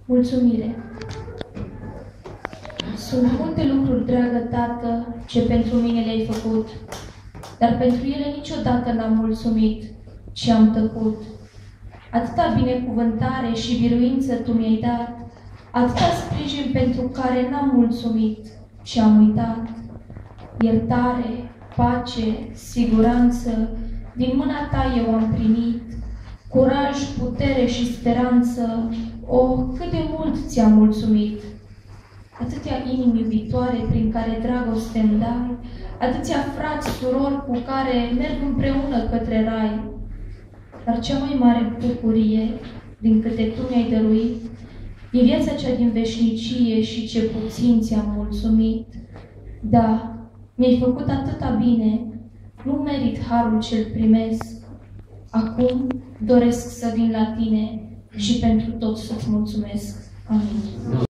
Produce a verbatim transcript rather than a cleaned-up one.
Mulțumire. Sunt multe lucruri, dragă Tată, ce pentru mine le-ai făcut, dar pentru ele niciodată n-am mulțumit, ci am tăcut. Atâta binecuvântare și biruință Tu mi-ai dat, atâta sprijin pentru care n-am mulțumit, ci am uitat. Iertare, pace, siguranță, din mâna Ta eu am primit, curaj, putere și speranță, o, cât de mult Ți-am mulțumit. Atâtea inimi iubitoare prin care dragoste îmi dai, atâția frați, surori cu care merg împreună către rai. Dar cea mai mare bucurie din câte Tu mi-ai dăruit e viața cea din veșnicie și ce puțin Ți-am mulțumit. Da, mi-ai făcut atâta bine, nu merit harul ce-l primesc. Acum doresc să vin la Tine și pentru tot să-Ți mulțumesc. Amin.